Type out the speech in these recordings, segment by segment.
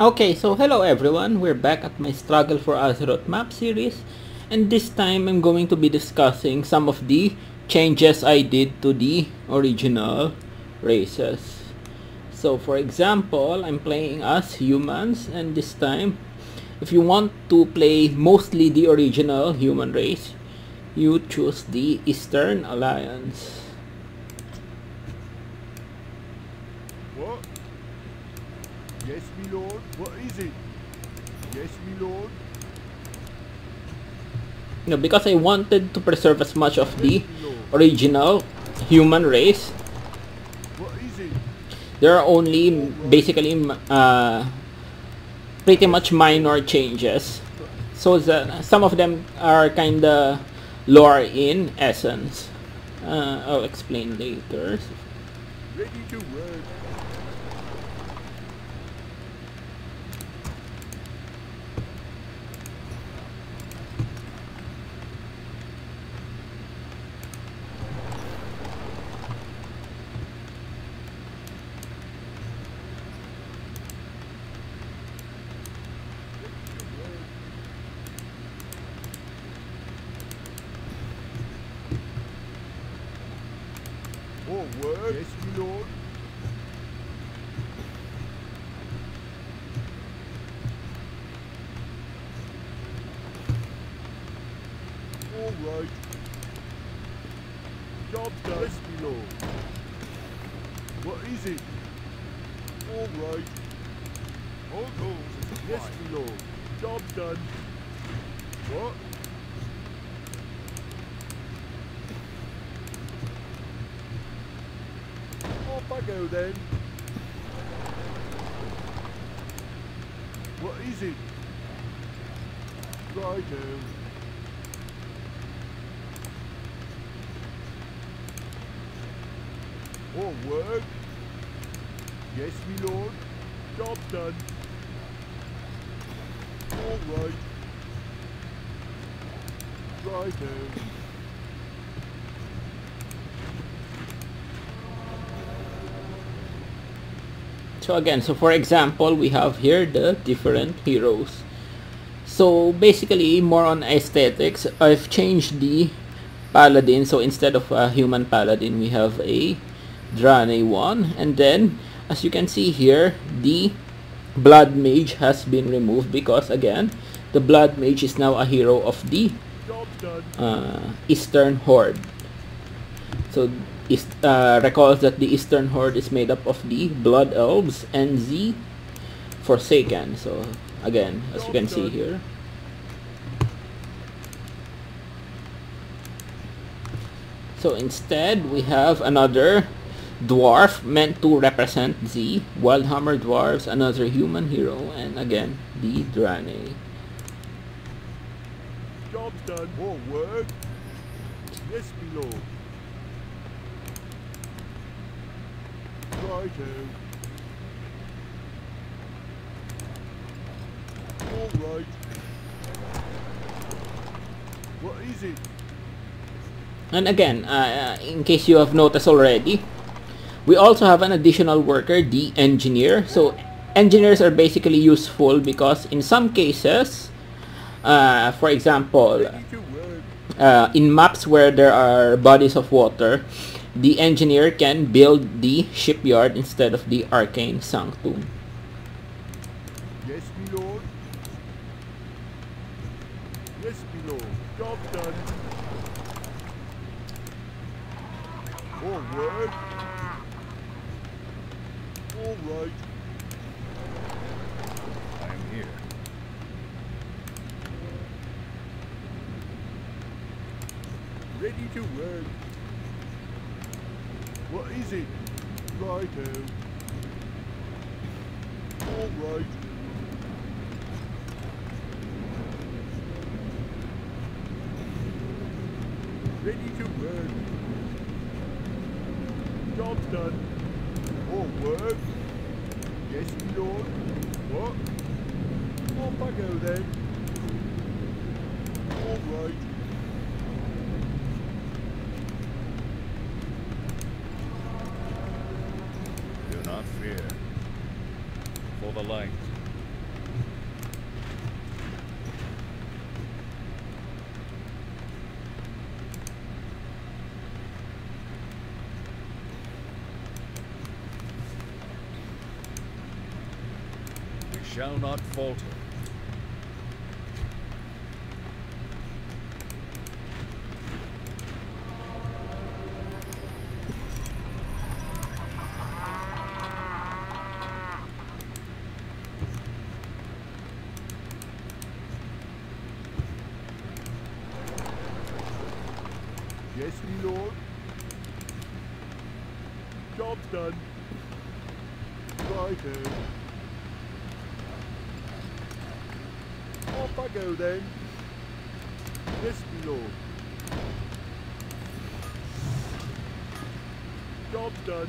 Okay, so hello everyone, we're back at my Struggle for Azeroth map series, and this time I'm going to be discussing some of the changes I did to the original races. So for example, I'm playing as humans, and this time, if you want to play mostly the original human race, you choose the Eastern Alliance. What? Yes, my lord. What is it? Yes, my lord. No, because I wanted to preserve as much of the original human race. What is it? There are only basically pretty much minor changes, so that some of them are kinda lore in essence. I'll explain later. Ready to work. Forward. Yes, my lord. All right. Job done. Yes, my lord. What is it? All right. All goals. Yes, my lord. Job done. What? Off I go then. What is it? Righto. All work. Yes, my lord. Job done. All right. Righto. So again, so for example, we have here the different heroes. So basically, more on aesthetics, I've changed the paladin. So instead of a human paladin, we have a Draenei one, and then as you can see here, the blood mage has been removed because again, the blood mage is now a hero of the Eastern Horde. So recall that the Eastern Horde is made up of the Blood Elves and the Forsaken. So again, as you can see here. So instead, we have another dwarf meant to represent the Wildhammer dwarves, another human hero, and again, the Draenei. Job done. More work. Yes, my lord. Righto. All right. What is it? And again, in case you have noticed already, we also have an additional worker, the engineer. So engineers are basically useful because in some cases, for example, in maps where there are bodies of water, the engineer can build the shipyard instead of the arcane sanctum. Yes, my lord. Yes, my lord. Job done. All work. All right. I am here. Ready to work. What is it? Righto. All right. Ready to work. Job done. All work. Yes, my lord. What? Off I go then. All right. Do not fear. For the light, shall not falter. Yes, me lord. Job's done. Righto. Off I go then. Yes, me lord. Job's done.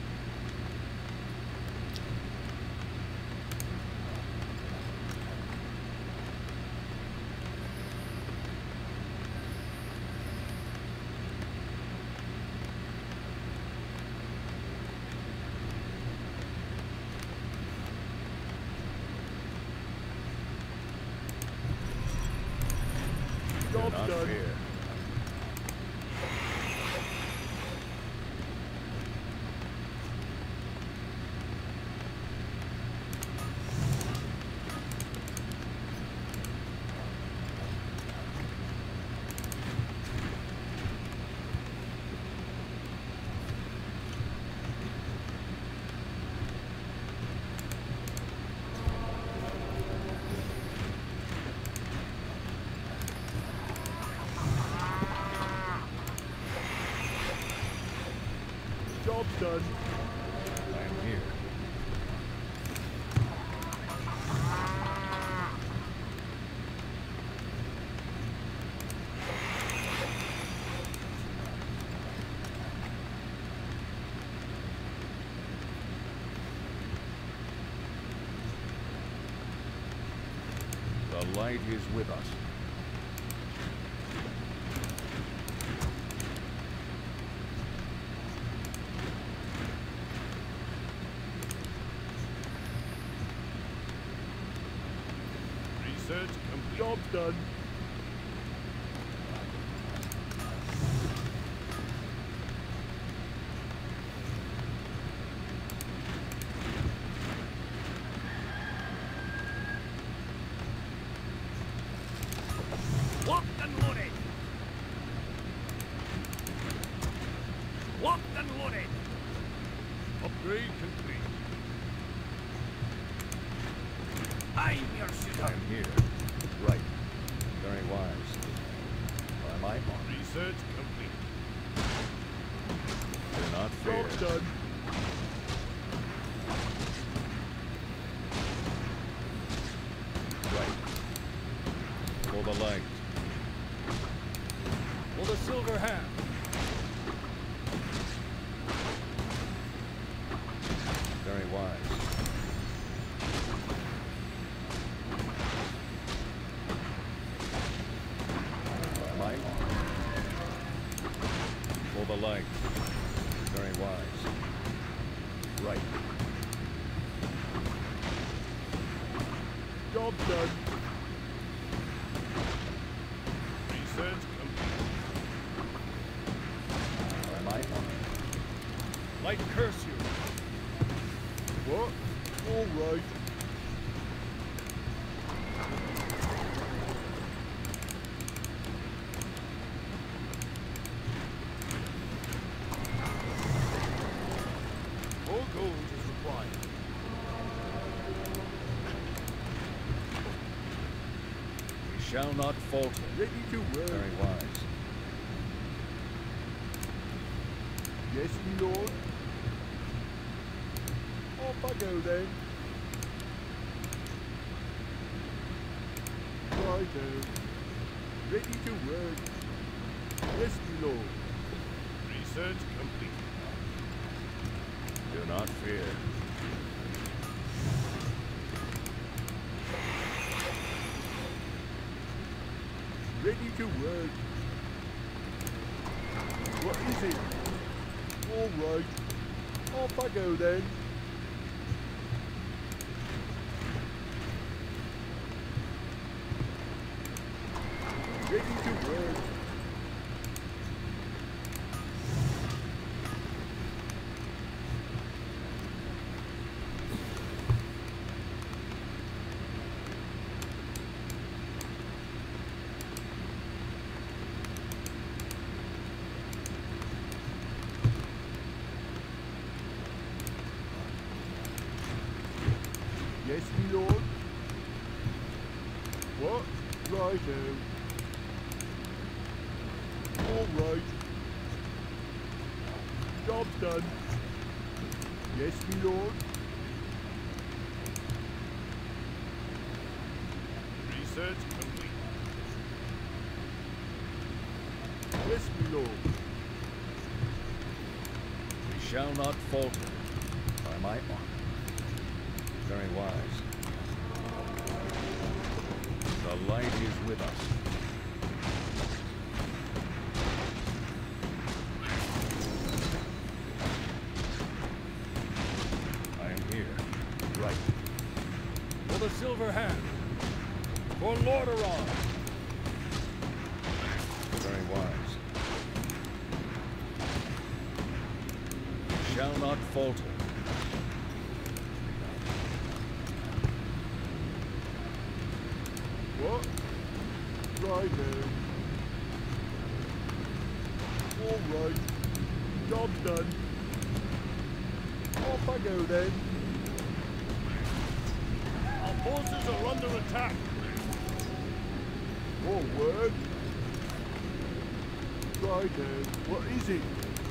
Do Job's not done. fear. Job's done. I am here. The light is with us. Research complete. Job's done. Locked and loaded. Locked and loaded. Upgrade complete. I'm your I shooter. am here. Right. Very wise. By my mark. Research complete. Do not fear. Job's done. Right. For the light. For the silver hand. Very wise. By my mark. For the light. Very wise. Right. Job's done. Research complete. By my mark. Light curse you. What? All right. More gold is required. We shall not falter. Ready to work. Very wise. Yes, me lord. Off I go then. Righto. Ready to work. Yes, me lord. Research complete. Do not fear. Ready to work. What is it? All right. Off I go then. Ready to work. Yes, my lord. What? Righto. All right. Job done. Yes, my lord. Research complete. Yes, my lord. We shall not falter. By my honor. Very wise. The light is with us. I am here. Right. For the Silver Hand. For Lordaeron. Very wise. We shall not falter. What? Righto. All right. Job done. Off I go then. Our forces are under attack. Forward. Righto. What is it?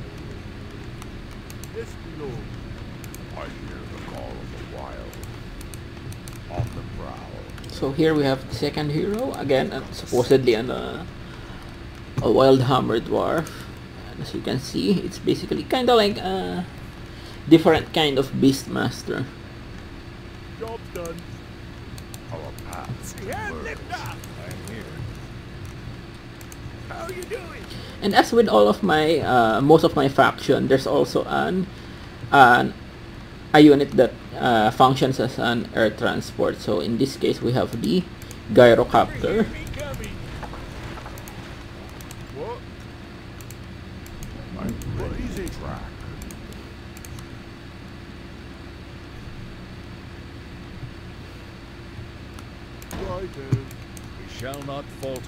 Yes, my lord. I hear the call of the wild. On the prowl. So here we have the second hero again, supposedly a wild hammer dwarf. And as you can see, it's basically kind of like a different kind of beastmaster. Job done. Our paths Yeah, converge. lift up. I am here. How are you doing? And as with all of my most of my faction, there's also a unit that functions as an air transport. So in this case, we have the gyrocopter. What? I'm What ready is to it? track. Righto. We shall not falter.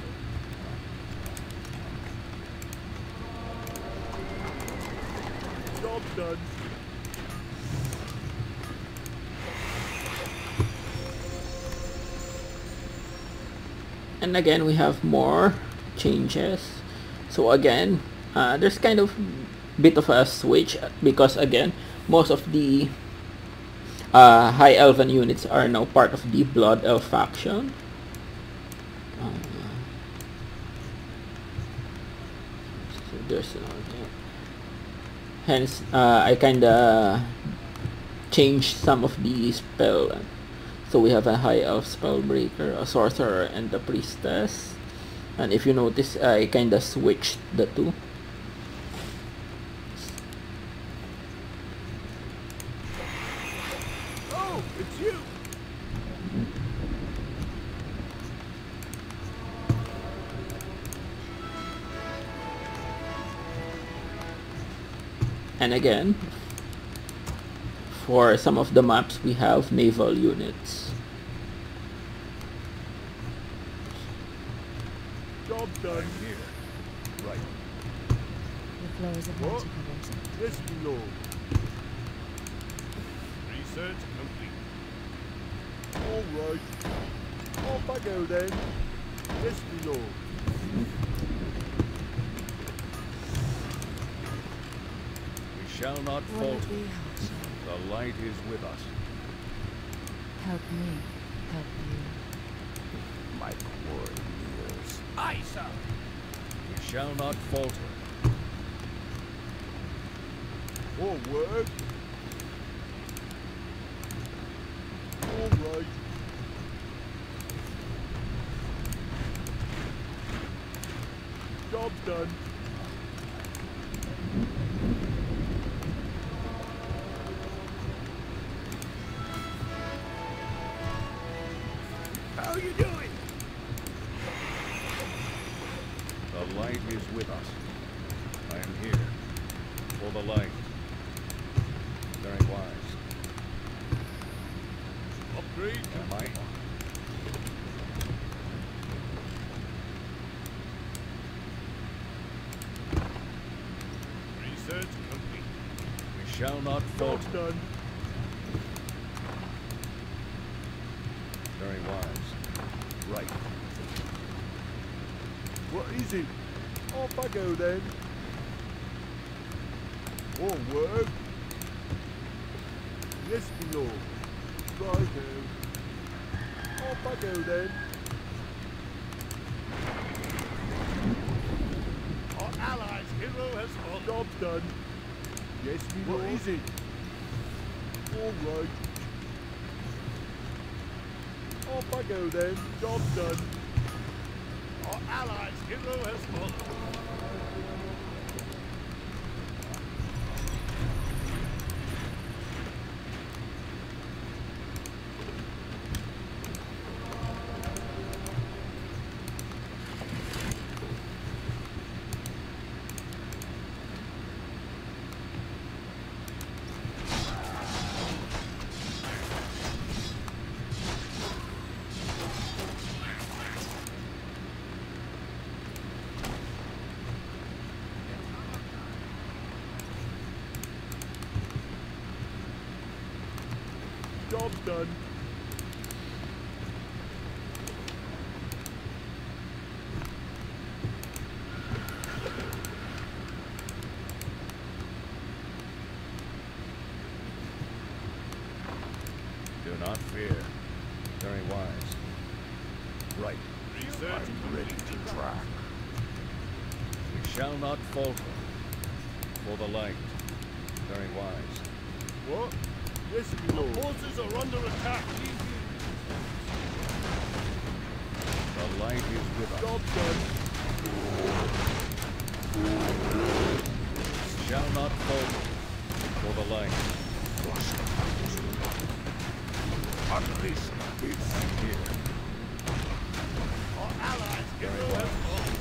Job done. And again, we have more changes. So again, there's kind of bit of a switch because again, most of the high elven units are now part of the Blood Elf faction. So there's hence I kinda changed some of the spell. So we have a high elf spellbreaker, a sorcerer, and a priestess. And if you notice, I kinda switched the two. Oh, it's you. And again, for some of the maps, we have naval units. Job done. Here. Right. The flows of What? magic are Yes, my lord. Research complete. All right. Off I go then. Yes, my lord. We shall not Will it falter. be harsh? The light is with us. Help me, help you. My quarry years. Aye, sir. We shall not falter. Forward. All right. Job done. How are you doing? The light is with us. I am here. For the light. Very wise. Upgrade. Am I? Research complete. We shall not Job falter. done. is it? Off I go then. All work. Yes, my lord. Righto. Off I go then. Our allies' hero has fallen. Job's done. Yes, my lord. What is it? All right. Off I go then. Job's done. Our allies' hero has fallen. Job's done. Do not fear. Very wise. Right. Research I'm ready to track. We shall not falter. For the light. Very wise. What? Yes, my lord. forces are under attack. The light is with us. Job's done. Shall not falter. For the light. Unleash this here. Our allies' hero has fallen.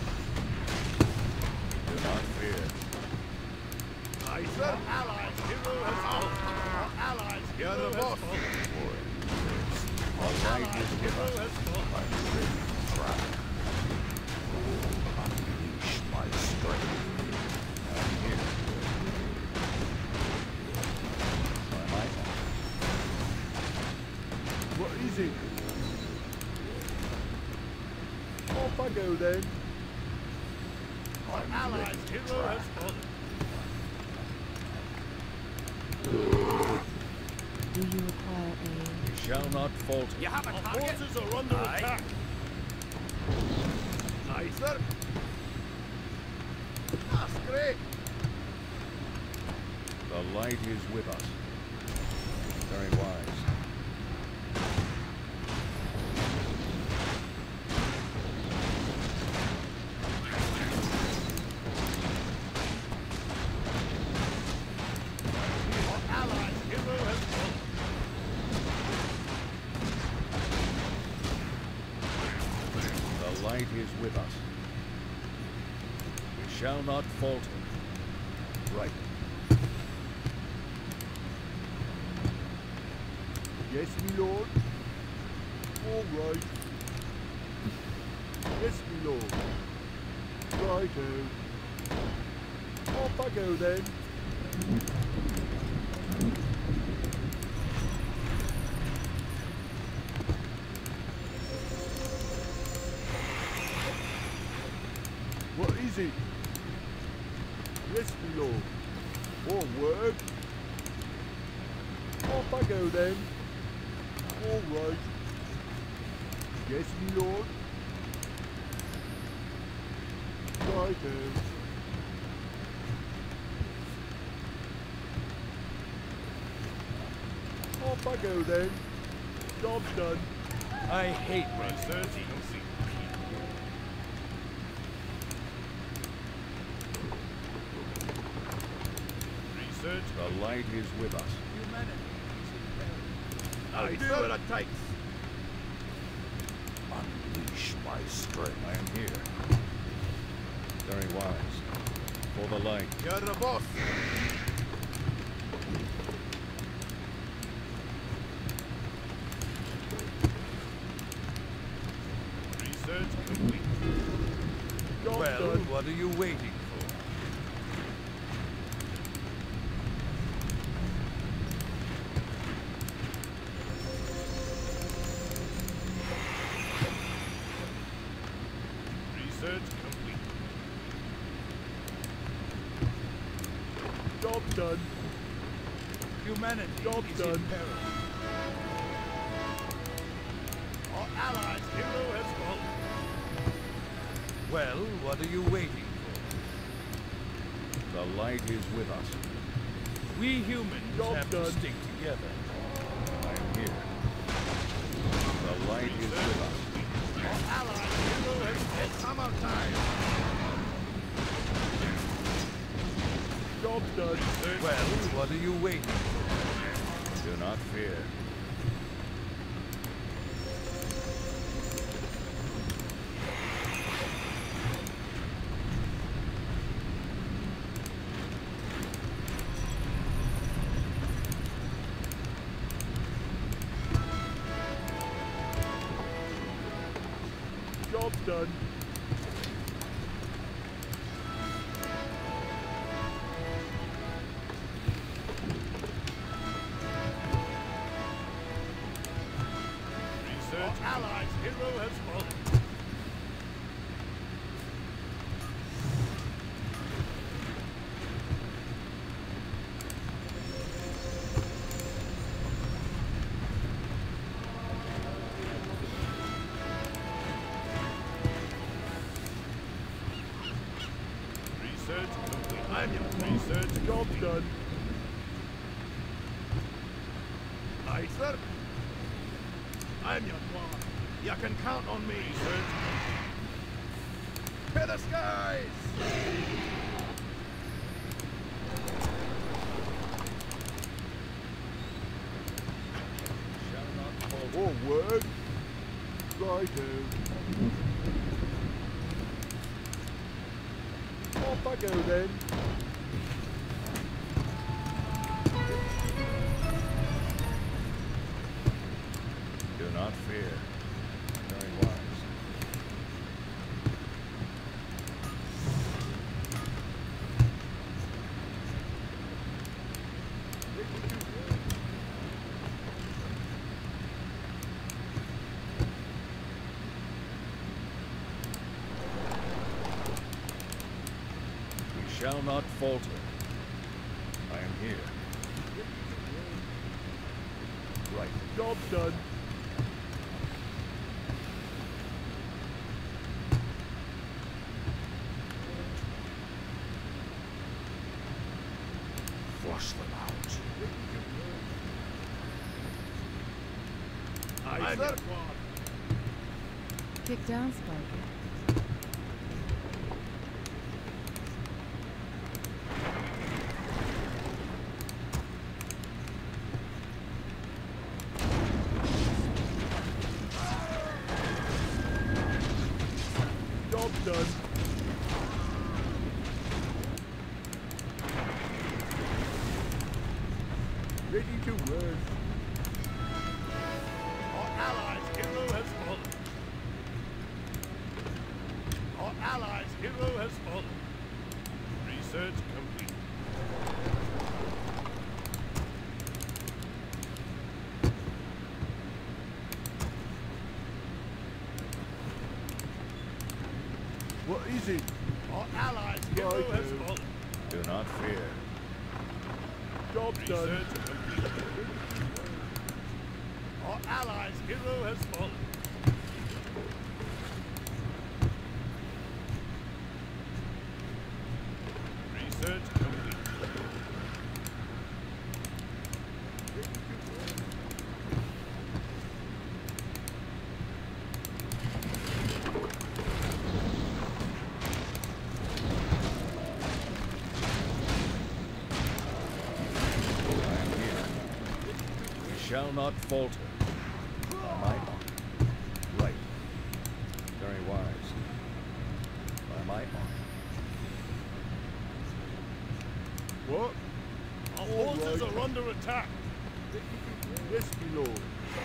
Do not fear. Our allies' hero has fallen. Our allies' hero has fallen. The light is with Hero us. has fallen. I'm ready to track. Unleash my strength. I'm here. My light. What is it? Off I go then. Our allies' hero has fallen. Do you require aid? We shall not falter. You have a target? Our forces are under attack. Aye, sir. That's great. The light is with us. Very wise. Our allies' hero has fallen. The light is with us. We shall not falter. Right. Yes, my lord. All right. Yes, my lord. Righto. Off I go then. What is it? Yes, my lord. All work. Off I go then. All right. Yes, my lord. Righto. Off I go then. Job's done. I hate research complete. Research. The light is with us. I'll do what it takes. Unleash my strength. I am here. Very wise. For the light. You're the boss. Research complete. Job's Well, done. what are you waiting for? Research complete. done. Humanity Job is done. in peril. Our allies' hero has fallen. Well, what are you waiting for? The light is with us. We humans Job have done. to stick together. I am here. The light is with us. Our allies' hero has fallen. It's summertime. Job done. Well, what are you waiting for? Do not fear. Job done. Our allies' hero has fallen. Research complete. Research Job done. Aye, sir. I'm your one. You can count on me, sir. To the skies! Shall not falter. Forward. Righto. Off I go then. Do not fear. Very wise. We shall not falter. I am here. Right. Job done. Flush them out. Aye, sir. Kick down, Sparky. Job done. Ready to work. Our allies' hero has fallen. Our allies' hero has fallen. Research complete. What is it? Our allies' hero Righto. has fallen. Do not fear. Job done. Research complete. Our allies' hero has fallen. Research complete. I am here. We shall not falter. By my honor. Right. Very wise. By my honor. What? Our All forces right. are under attack. Yes, my lord.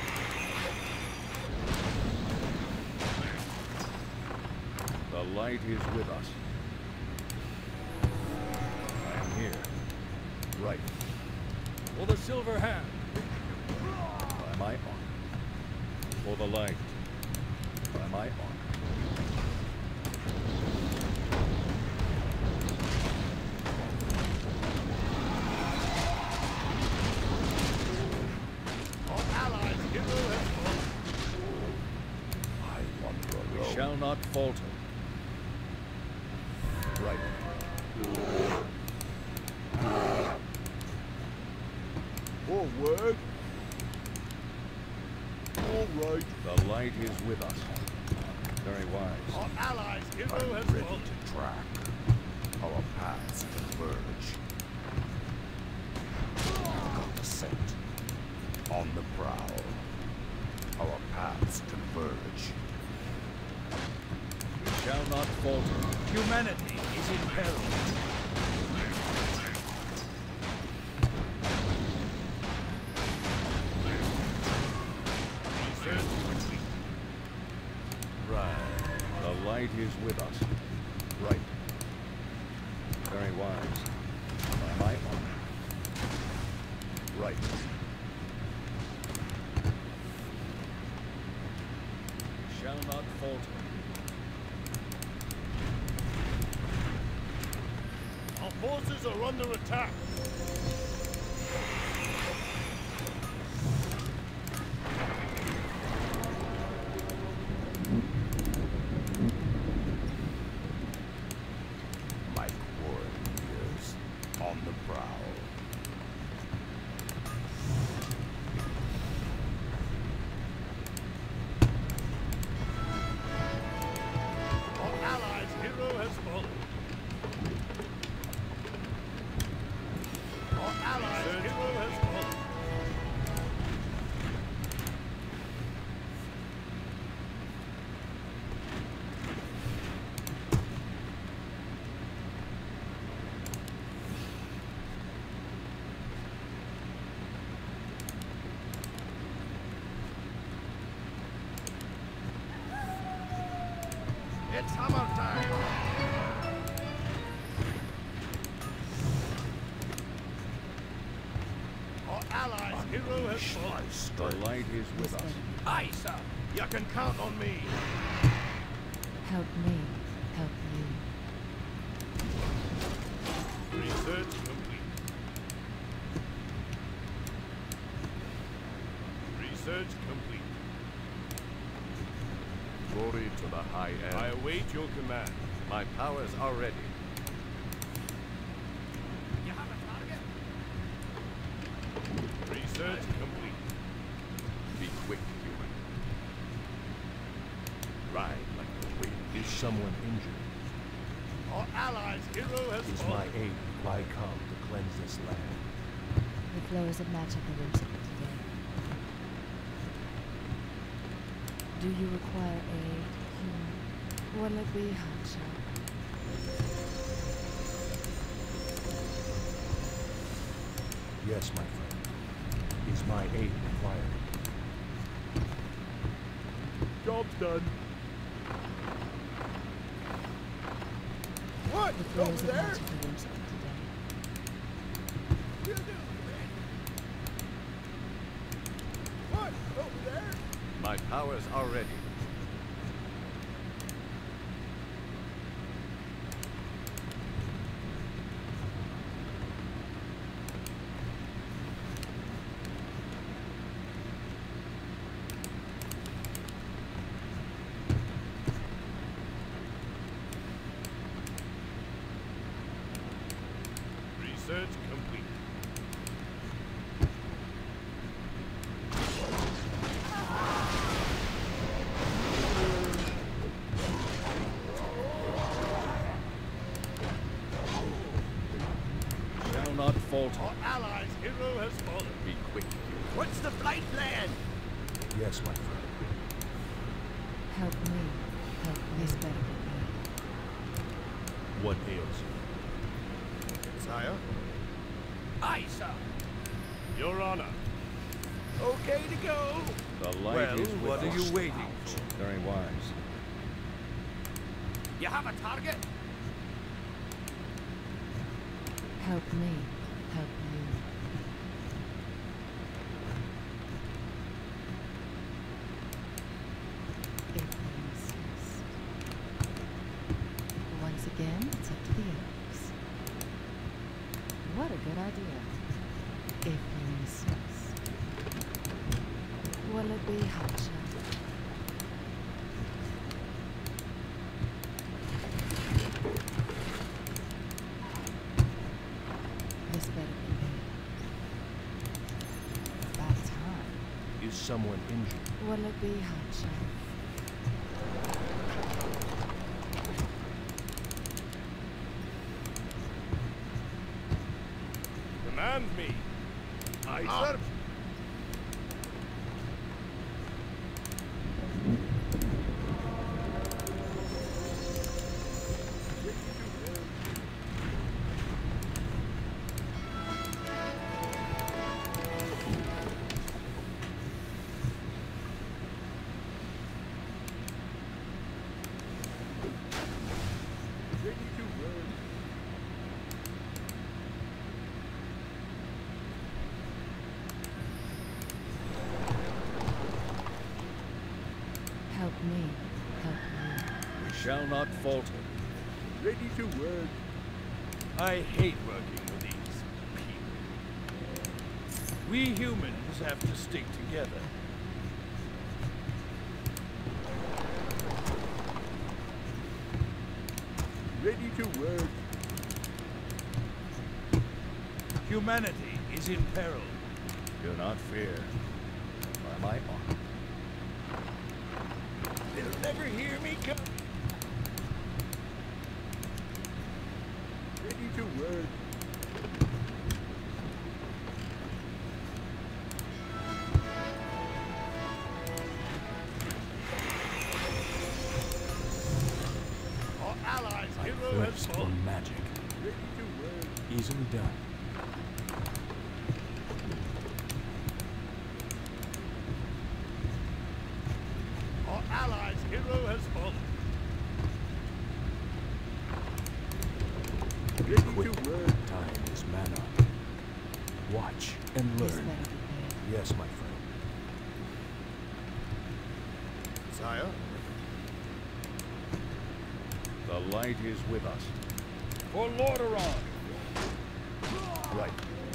The light is with us. I am here. Right. For the silver hand. By my honor. For the light. By my honor. not falter. Right. Forward. All right. The light is with us. Very wise. Our allies' hero I'm has ready fallen. to track. Our paths converge. On the scent. On the prowl. Our paths converge. We shall not falter. Humanity is in peril. Research complete. Right. The light is with us. Right. Very wise. By my honor. Right. We shall not falter. Our forces are under attack. My warriors on the prowl. Our allies' hero has fallen. Our allies' hero has fallen. It's hammer time! Our allies' hero has fallen. The light is with us. Aye, sir! You can count on me! Help me, help you. Research complete. Research complete. Glory to the high end. I await your command. My powers are ready. You have a target? Research complete. Be quick, human. Ride like the wind. Is someone injured? Our allies' hero has Is fallen. my aid why come to cleanse this land? The flows of magic are whimsical today. Do you require aid, human? Will it be Hansha? Yes, my friend. Is my aid required? Job's done. What? The flows of magic are whimsical today. What? Over there? My powers are ready. Research complete. Shall not falter. Our allies' hero has fallen. Be quick. What's the flight plan? Yes, my friend. Help me, help me. This better be me. What ails you? Sire? Aye, sir. Your Honor. Okay to go. The light Well, is with what us. are you waiting for? Very wise. You have a target? Help me, help you. If you insist. Once again, it's up to the elves. What a good idea. If you insist. Will it be Hacha? Is someone injured? Will it be hot, Sheriff? Command me. Aye, sir. Help me. Help you. We shall not falter. Ready to work. I hate working with these people. We humans have to stick together. Ready to work. Humanity is in peril. Do not fear. By my honor. They'll never hear me come. Ready to work. Our allies' hero has Thirst for fallen. magic. Ready to work. Easily done. Our allies' hero has fallen. Ready Quick. to work. Time is mana. Watch and This learn. better be paid. Yes, my friend. Sire? The light is with us. For Lordaeron! Right.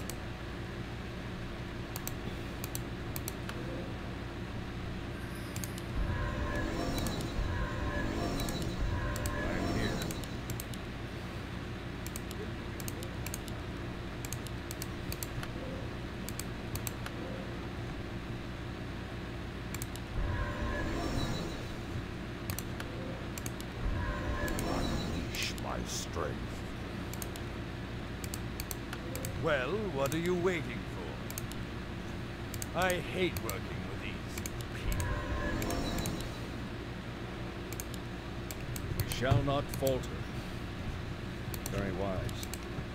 I am here. Unleash my strength. Well, what are you waiting for? I hate working with these people. We shall not falter. Very wise.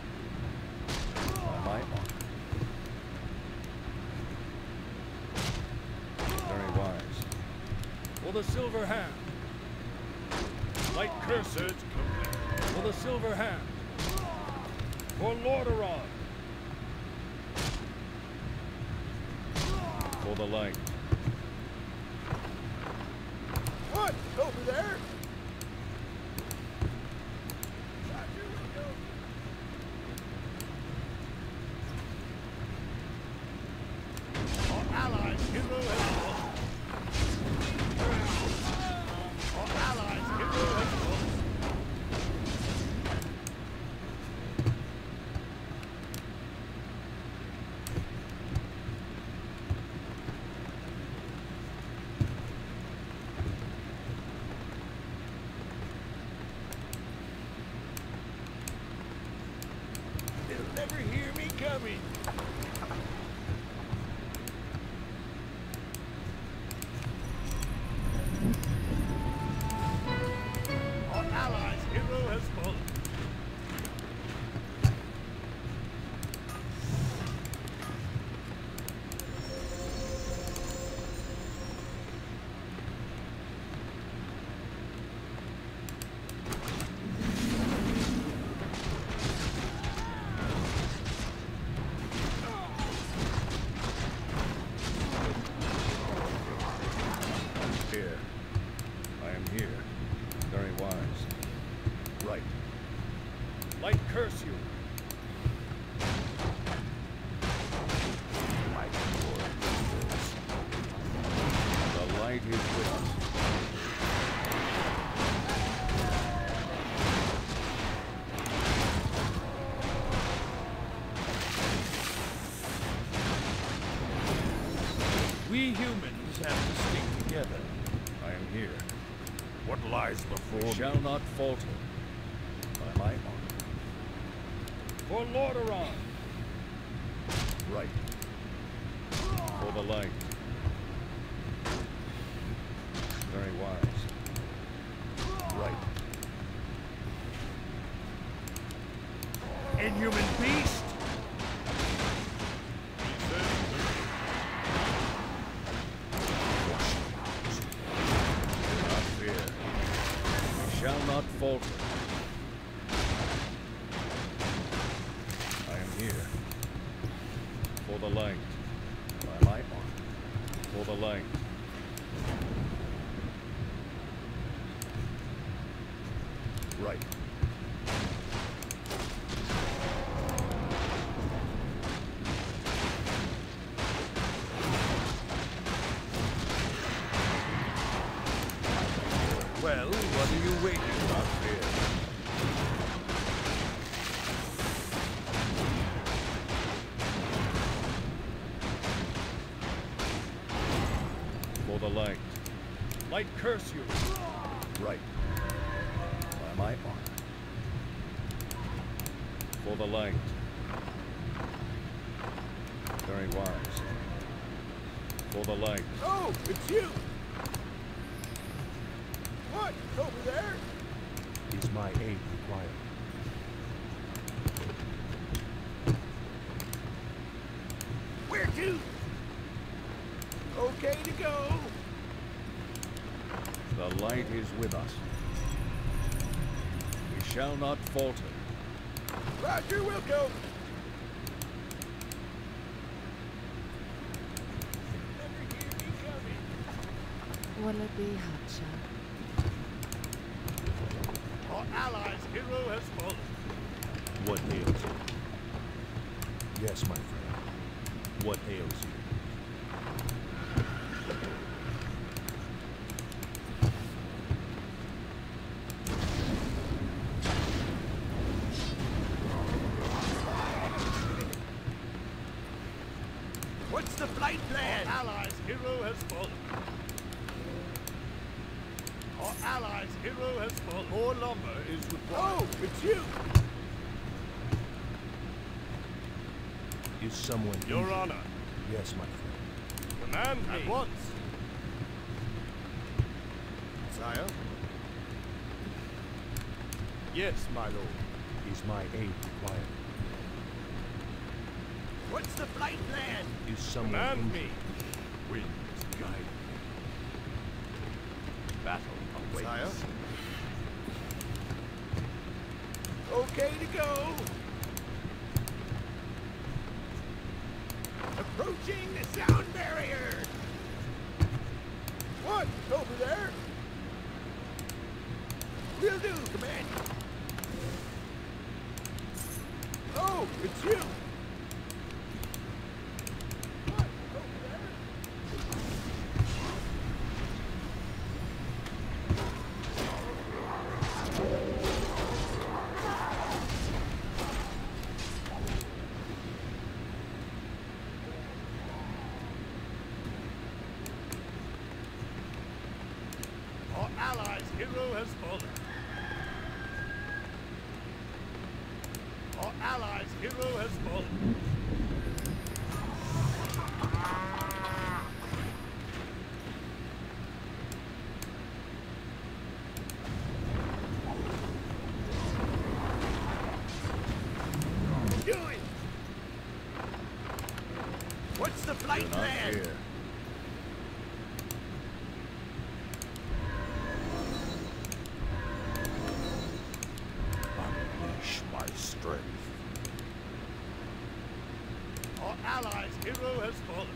By my honor. Very wise. For the Silver Hand. Light cursors complete. For the Silver Hand. For Lordaeron. For the light. What? Over there? Our allies' hero has fallen. Our allies' hero has fallen. We humans have to stick together. I am here. What lies before We me? shall not falter. By my honor. For Lordaeron! Right. For the light. Very wise. Right. Inhuman beast! Do not fear. We shall not falter. I am here. For the light. By my honor. For the light. Right. Well, what are you waiting Do not fear. For the light. Light curse you! Right. By my honor. For the light. Very wise. For the light. Oh, it's you! What? Over there? Is my aid required? Where to? Okay to go. The light is with us. We shall not falter. Roger, we'll go. Never hear me coming. Will it be hotshot? Our allies' hero has fallen. What ails you? Yes, my friend. What ails you? What's the flight plan? Our allies' hero has fallen. Our allies' hero has fallen. More lumber is required. Oh, it's you! Is someone Your injured? Honor, Yes, my friend. command me. At once. Sire? Yes, my lord. Is my aid required? What's the flight plan? Is someone Command injured? me. Winds guide. Battle awaits. Sire? Okay to go. Approaching the sound barrier. What? Over there? Will do, Commander. Oh, it's you. What? Over there? Our allies' hero has fallen. Our allies' hero has fallen. Do it! What's the Do flight not plan? fear. Unleash my strength. Our allies' hero has fallen.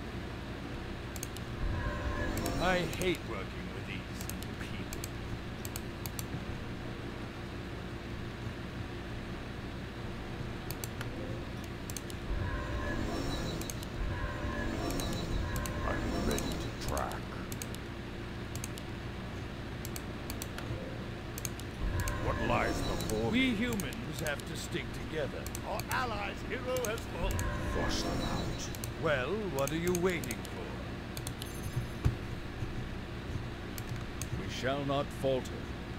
I hate working with these people. I'm ready to track. What lies before me? We humans have to stick together. Our allies' hero has fallen. Flush them out. Well, what are you waiting for? shall not falter.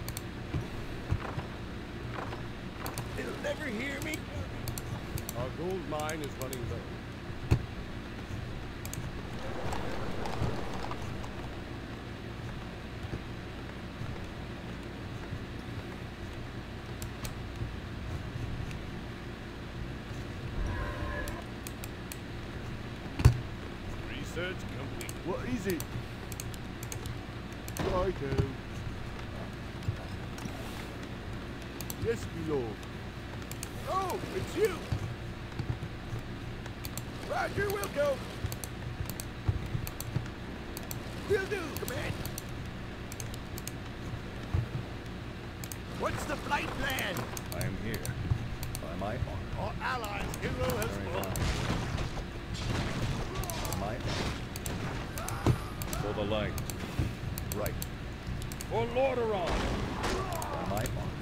They'll never hear me. Our gold mine is running low. Research complete. What is it? Righto. Yes, my lord. Oh, it's you. Roger, we'll go. Will do, Command. What's the flight plan? I am here. By my honor. Our allies' hero has Very fallen. fine. By my honor. For the light. Right. For Lordaeron. By my honor.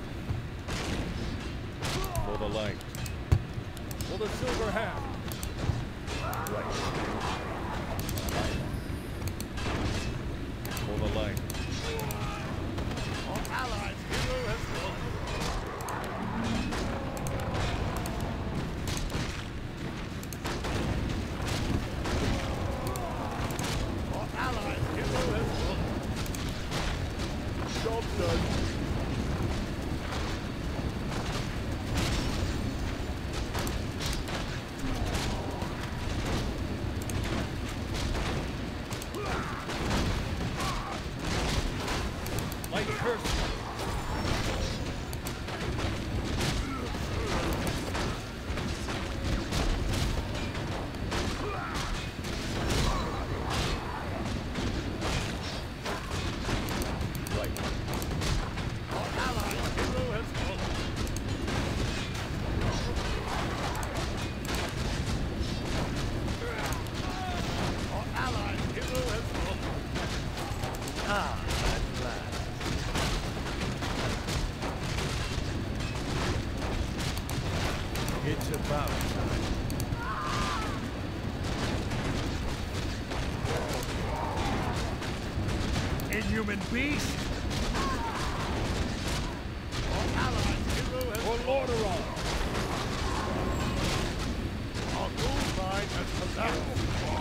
For the light. For the Silver Hand. Right. By my honor. For the light. Our allies' hero has fallen. Our allies' hero has fallen. Job done. Like curse. Right. Our allies' hero has fallen. Our allies' hero has fallen. Ah, at last. It's about time. Inhuman beast! Our allies' hero has For Lordaeron! Our gold mine has collapsed.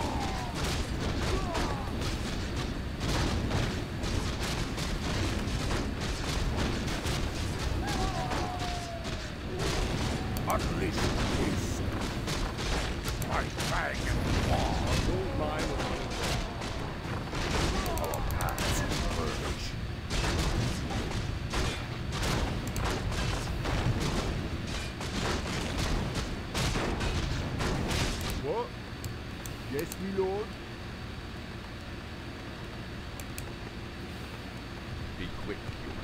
Unleash this. My dragon war. Gold mine is running low. Our paths converge. What? Yes, my lord. Be quick, human.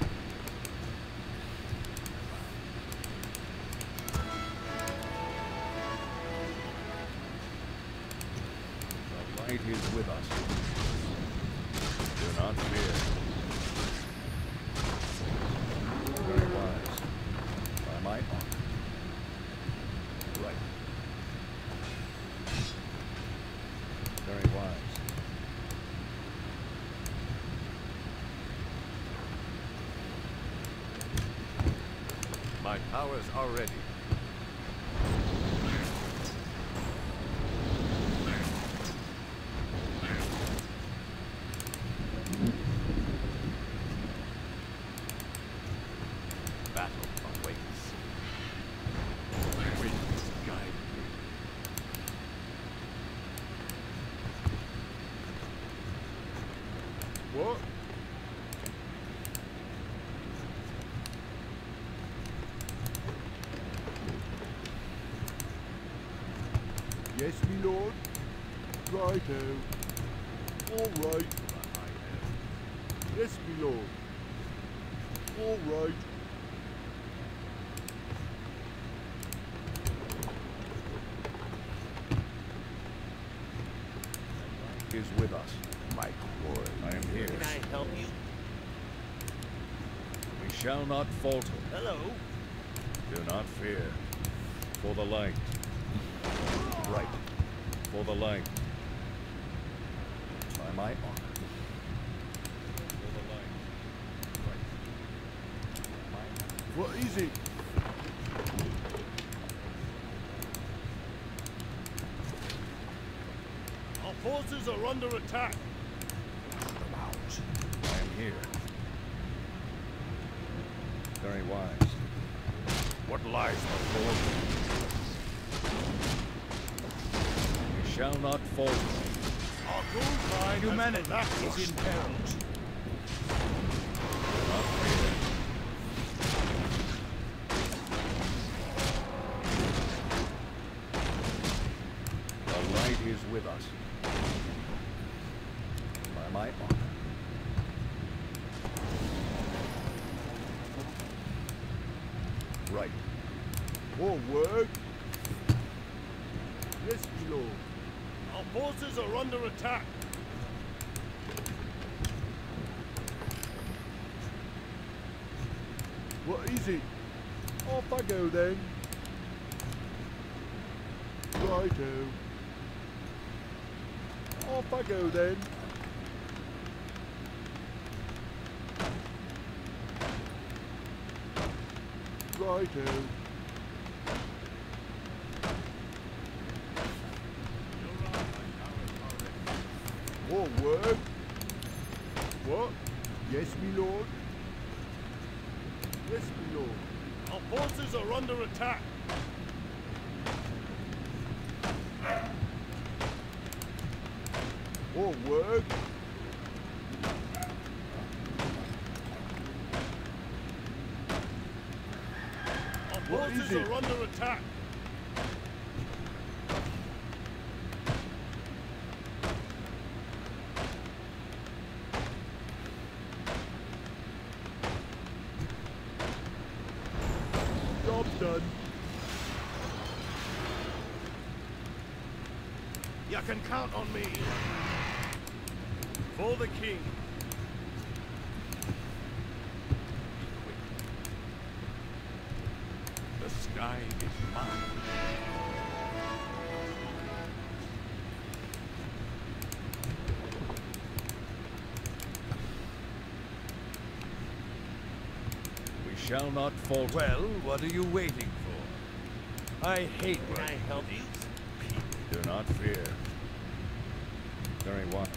The light is with us. Do not fear. Very wise. By my honor. Right. Very wise. My powers are ready. Battle awaits. Winds guide me. What? Yes, my lord. Righto. All right. Yes, my lord. All right. Is with us. My glory. I am here. Can I help you? We shall not falter. Hello? Do not fear. For the light. Right. For the light. By my honor. For the light. What is it? Our forces are under attack. Them out. I am here. Very wise. What lies before me? We shall not falter. Our gold humanity is in peril. Not fear. The light is with us. By my honor. Right. More work? Yes, my lord. Our forces are under attack. What is it? Off I go then. Righto. Off I go then. Righto. More work? What? Yes, my lord. Yes, my lord. Our forces are under attack. More work? Our What is forces it? are under attack. Job done. You can count on me. For the king. The sky is mine. We shall not falter. Well, what are you waiting for? I hate when I help these people. Do not fear. Very wise.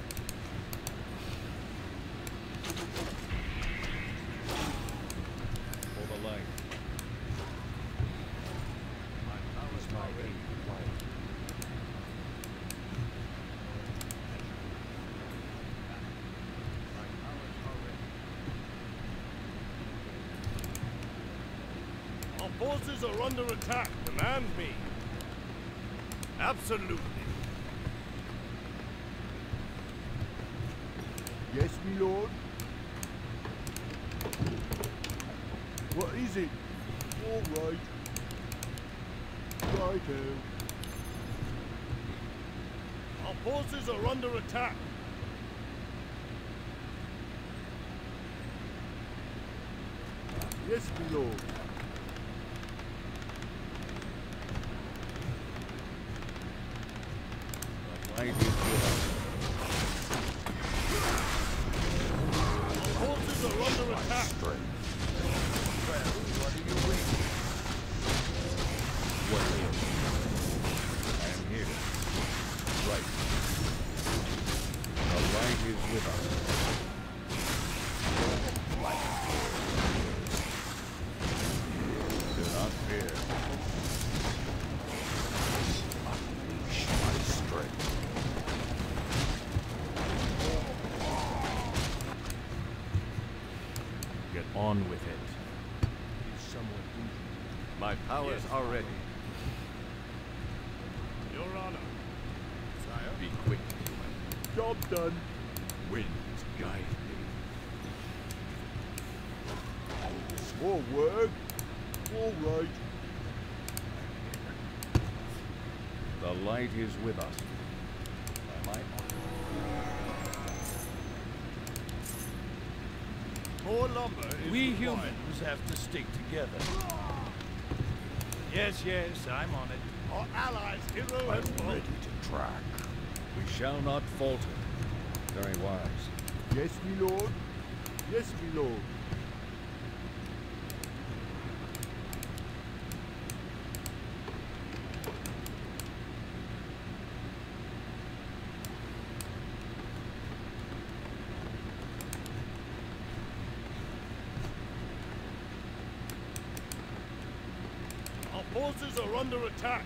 For the light. Is my aid required? Our forces are under attack. Command me. Absolutely. Yes, my lord. What is it? All right. Righto. Our forces are under attack. Yes, my lord. The light is with us. Our forces are under attack. Strength. Well, what are you waiting? What is? I am here. Right. The light is with us. Do not fear. Unleash my strength. Get on with it. He's somewhat injured. My powers are ready. Your Honor. Sire. Be quick. Job done. Winds guide me. More work? All right. The light is with us. By my honor. More lumber is We humans have to stick together. Yes, yes, I'm on it. Our allies' hero has I'm fallen. ready to track. We shall not falter. Very wise. Yes, my lord. Yes, my lord. forces are under attack.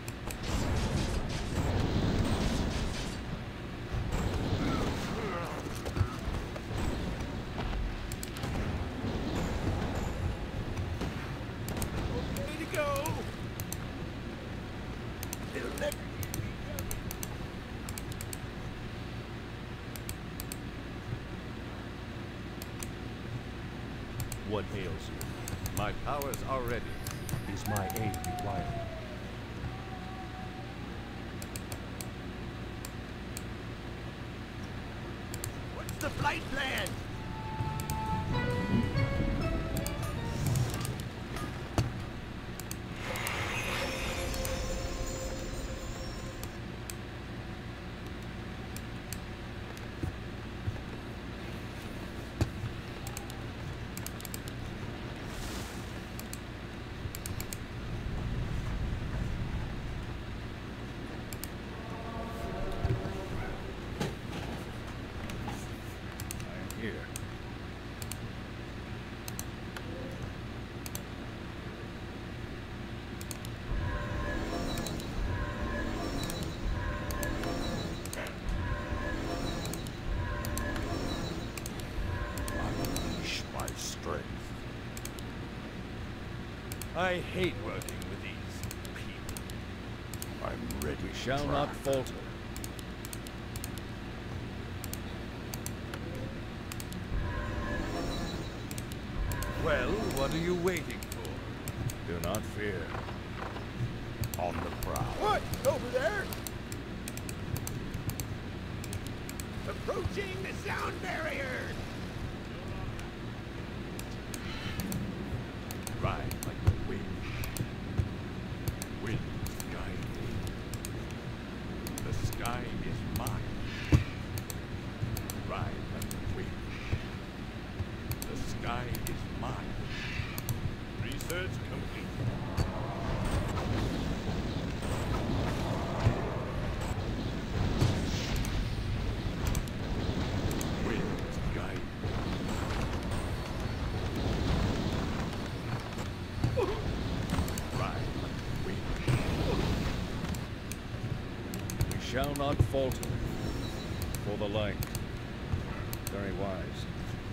Way to go! They'll never What ails you? My powers are ready. Is my aid required? What's the flight plan? I am here. Unleash my strength. I hate working with these people. I'm ready. We to shall track. not falter. Well, what are you waiting for? Do not fear. On the prowl. What? Over there? Approaching the sound barrier! Ride like the wind. Wind guide me. The sky is mine. Ride like the wind. The sky is mine. Research complete. Wind guide me. Ride like the wind. We shall not falter. For the light. Very wise.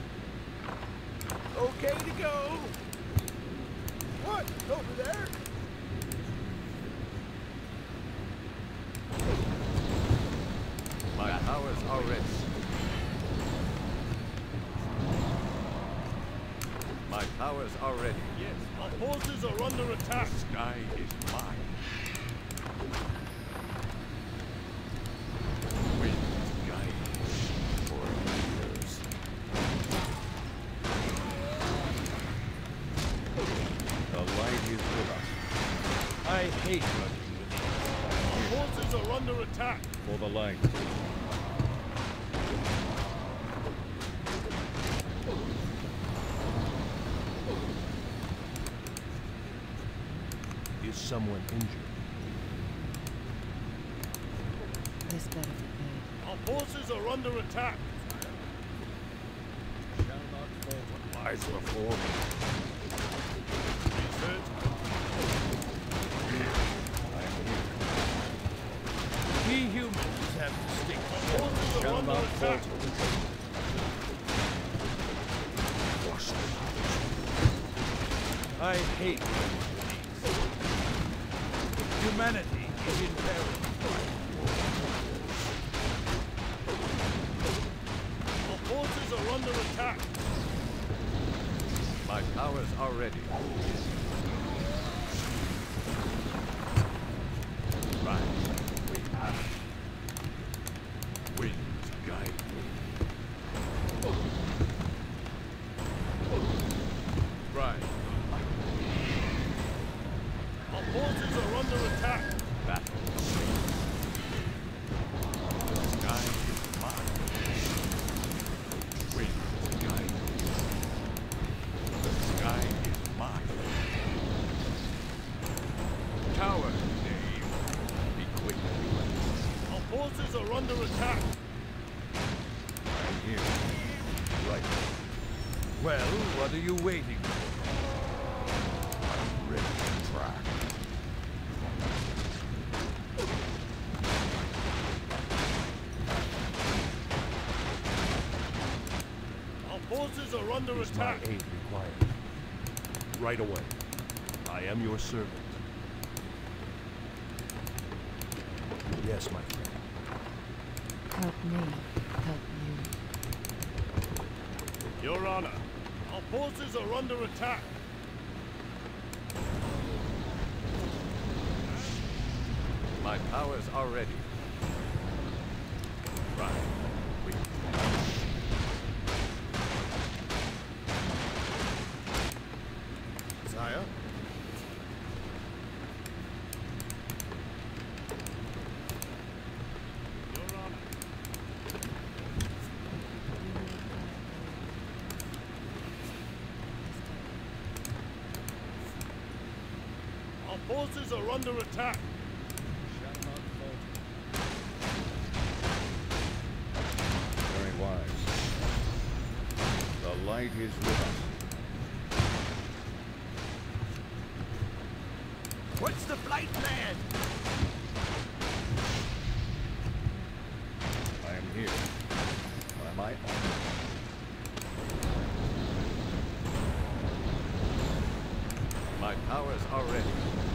Okay to go. What? Over there? My powers are ready. My powers are ready. Yes, our forces are under attack. The sky is mine. Wind guides for years. The light is with us. I hate working with these. Our forces are under attack. For the light. Is someone injured? This better be good. Our forces are under attack. Shall not falter. Lies before me. Research I am here. We humans have to stick together. forces are Shall under not attack. falter. Wash the I hate working with these. Humanity is in peril. Our forces are under attack. My powers are ready. Ride like wind. Wind guide me. Ride like Our forces are under attack. battle. The sky is mine. Wind guide me. The sky is mine. Tower, knave. Be quick. Our forces are under attack. I am here. Right. Well, what are you waiting for? Ready to track. forces are under Is my attack. aid required? Right away. I am your servant. Yes, my friend. Help me, help you. Your Honor, our forces are under attack. My powers are ready. Right. Sire? Your Honor. Our forces are under attack. Shall not falter. Very wise. The light is with us. What's the flight plan? I am here. By my honor. My powers are ready.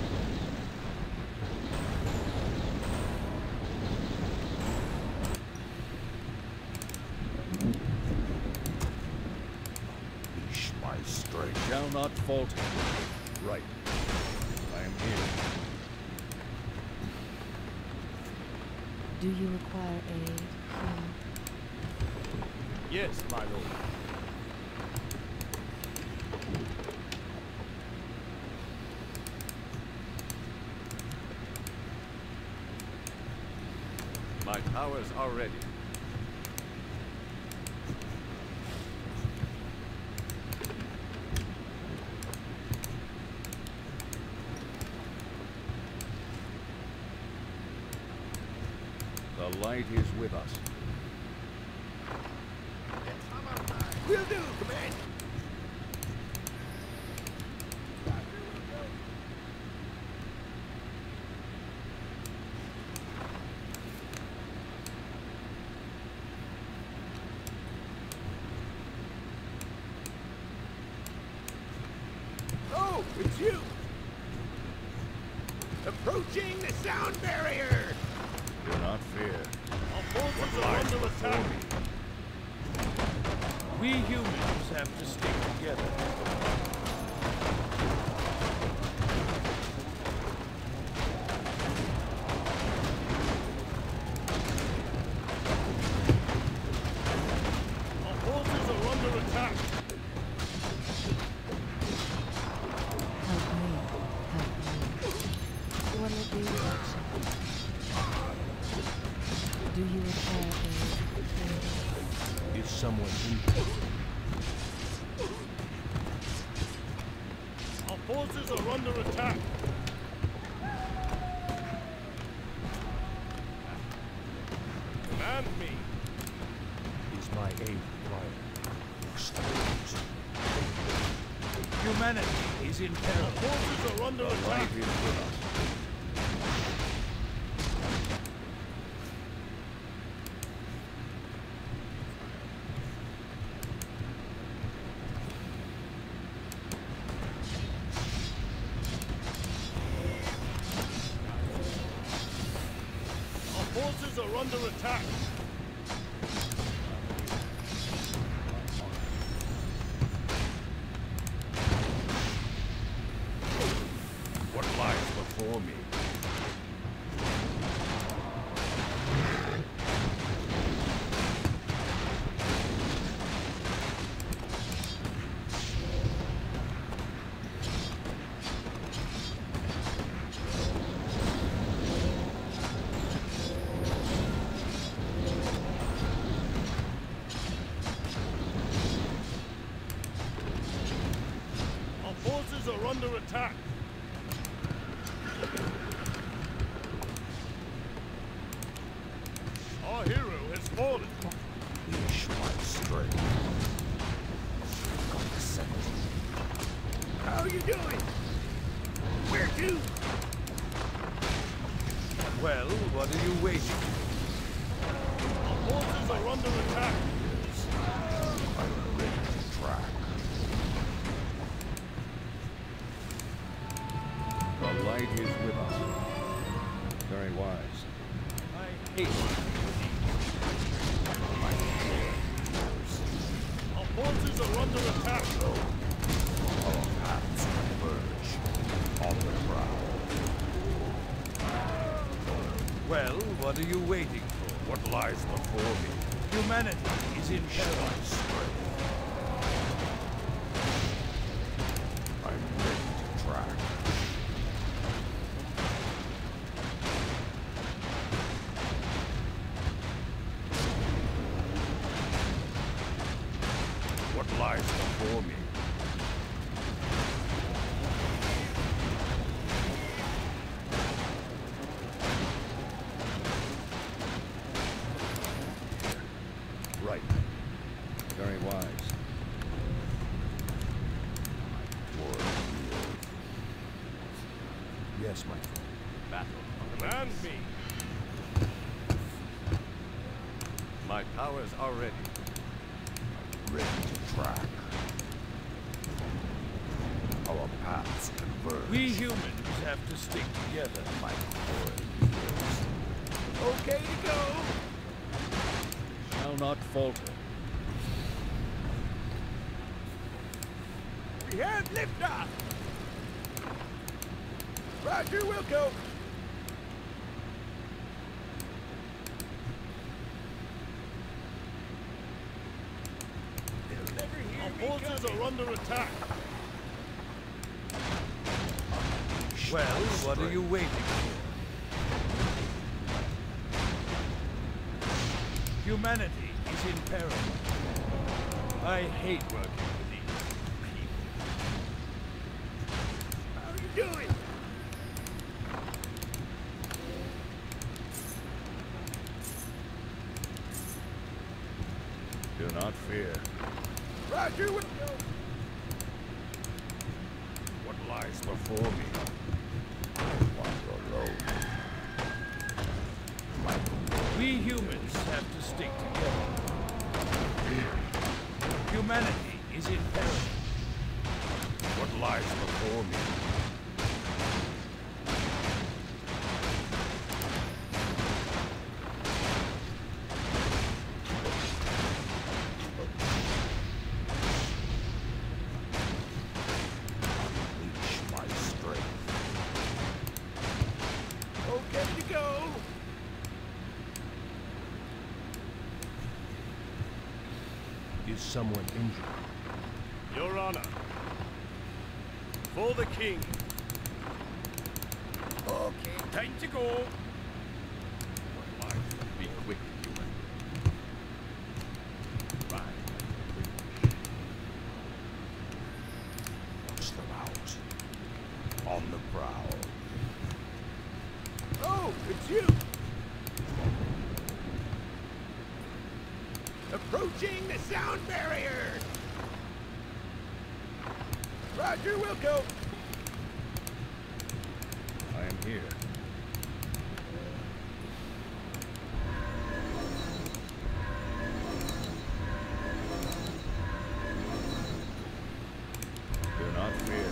Unleash my strength. Shall not falter. Right. I am here. Do you require aid? Yes, my lord. My powers are ready. The light is with us. Will do, Command. Oh, it's you! Approaching the sound barrier! Do not fear. Our forces are under attack. We humans have to stick together. Our forces are under attack. Help me, help you. What will be your action? Do you require aid? Is someone injured? Our forces are under attack. Command me. Is my aid required? Slaves. Humanity is in peril. Forces are under The attack. light is with us. Our forces are under attack. What lies before me? Our forces are under attack. Our hero has fallen. Unleash my strength. How are you doing? Where to? Well, what are you waiting for? Our forces are under attack. I'm ready. light is with us. Very wise. I hate working with these. Our forces are under attack. Our paths converge on the prowl. Well, what are you waiting for? What lies before me? Humanity is in peril. I'm ready to track. What lies before me? Right. Very wise. Yes, my friend. Battle. Command me. My powers are ready. Ready to track. Our paths converge. We humans have to stick together. My core Okay to go. Shall not falter. We have liftoff. Roger, Wilco. They'll never hear Our me forces coming. are under attack. Well, what are you waiting for? Humanity is in peril. I hate working with these people. How are you doing? Do not fear. Roger, Wilco. What lies before me? I wander alone. We humans have to stick together. Humanity is in peril. What lies before me? Unleash my strength. Okay to go. Is someone injured? Your Honor. For the King. Okay, time to go. What lies? Be quick, human. Right. Watch them out. On the prowl. Oh, it's you. Approaching the sound barrier. Roger, Wilco. I am here. Do not fear.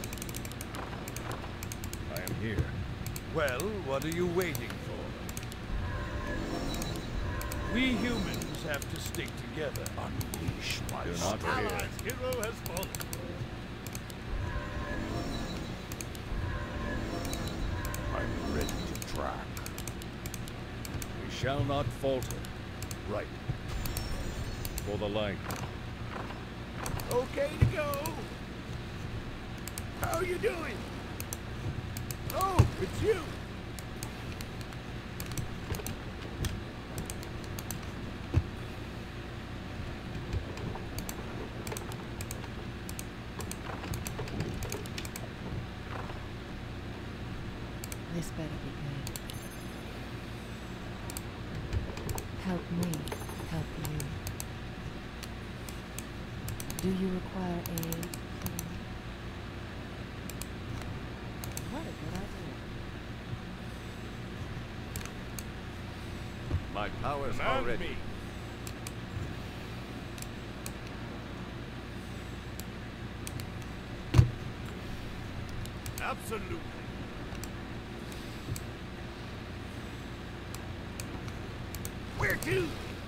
I am here. Well, what are you waiting for? We humans have to stick together. Unleash my Do not strength. fear. Allies' hero has fallen. I'm ready to track. We shall not falter. Right. For the light. Okay to go. How are you doing? Oh, it's you. This better be good. Help me help you. Do you require aid? What a good idea. My powers are Command ready. me. Absolutely. Shoot!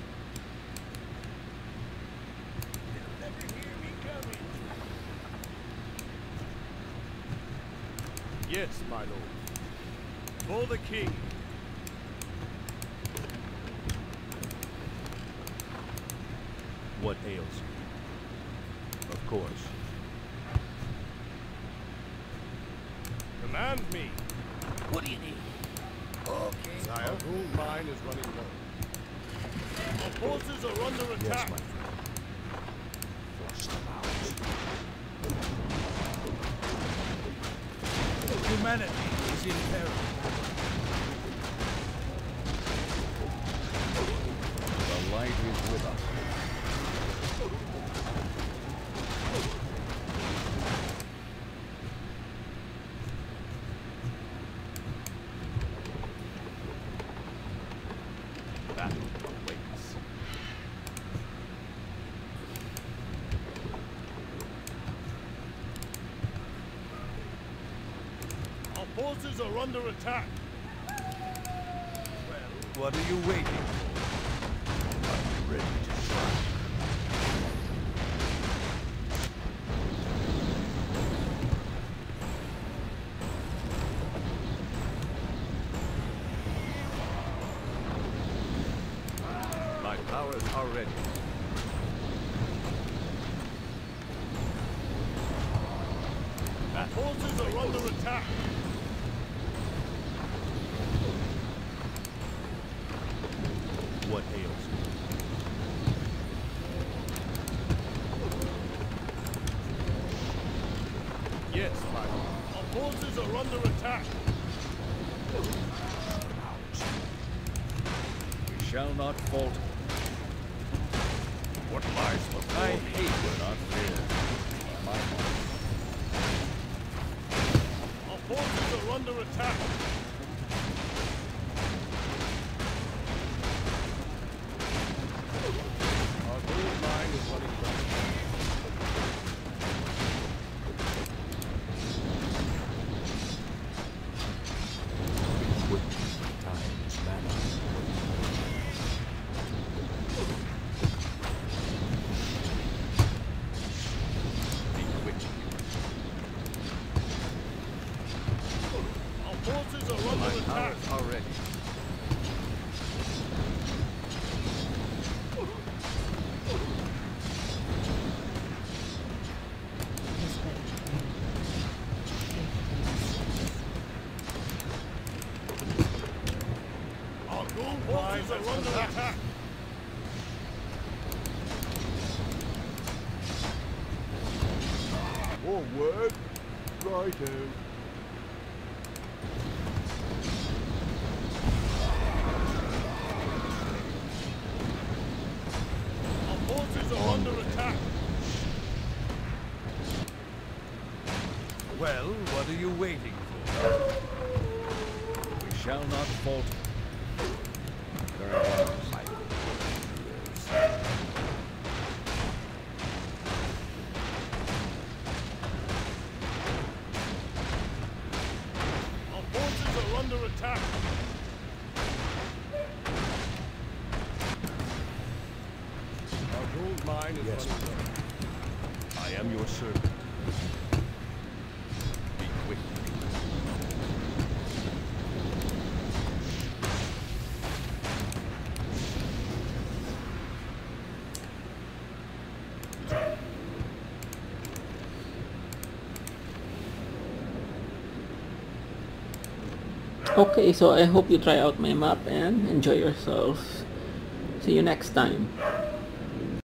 They'll never hear me coming. Yes, my lord. For the king. What ails you? Of course. Command me. What do you need? Okay. Sire, our gold mine is running low. Our forces are under Yes, attack. my friend. Flush them out. Humanity is in peril. The light is with us. Battle awaits. Our forces are under attack. Well, what are you waiting for? Are you ready to fight? My powers are ready. Our forces are under attack. What ails you? Yes, my lord. Our forces are under attack. We shall not falter. What lies before I me will not fear. My heart. Our forces are under attack. Our gold mine is running low. Quick, time is matter. Our forces are My under attack. powers are ready. His better Our gold mines are under attack. Forward. Righto. Our forces are under attack. Well, what are you waiting for? We shall not falter. Very well. Our forces are under attack. Our gold mine is Yes, running low. I am your servant. Be quick. Okay, so I hope you try out my map and enjoy yourselves. See you next time.